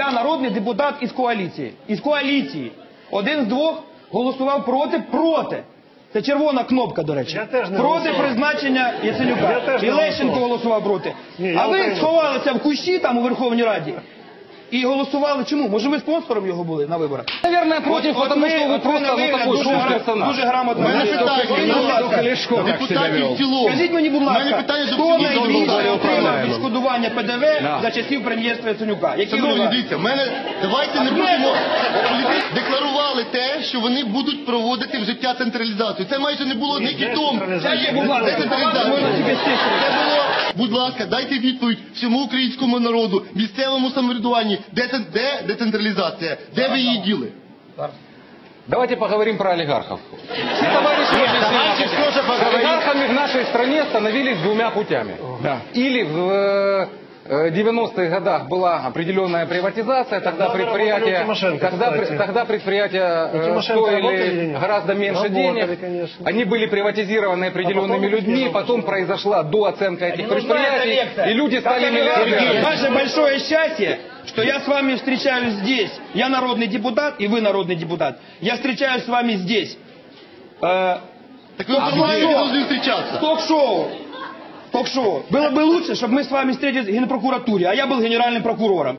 Я народний депутат із коаліції. Із коаліції. Один з двох голосував проти. Це червона кнопка, до речі. Проти призначення Яценюка. І Лещенко голосував проти. А ви сховалися в кущі там у Верховній Раді і голосували чому? Може ви спонсором його були на виборах? Наверное, против, потому что вы просто такой шоу-персонаж. Дуже грамотно. Депутатів в цілому. Скажіть мені, будь ласка, хто найбільше отримав відшкодування ПДВ за часів прем'єрства Яценюка? Шановні, дивіться, давайте не будемо декларували те, що вони будуть проводити в життя централізацію. Це майже не було ні тому. Це було, будь ласка, дайте відповідь всьому українському народу, місцевому самоврядуванню, де децентралізація, де ви її діли? Давайте поговорим про олигархов. Все товарищи олигархами в нашей стране становились двумя путями. Или в 90-х годах была определенная приватизация, тогда предприятия стоили гораздо меньше денег, они были приватизированы определенными людьми, потом произошла дооценка этих предприятий, и люди стали миллиардерами. Ваше большое счастье, что я с вами встречаюсь здесь. Я народный депутат, и вы народный депутат. Я встречаюсь с вами здесь. Так вы должны встречаться. Ток-шоу. Было бы лучше, чтобы мы с вами встретились в Генпрокуратуре, а я был генеральным прокурором.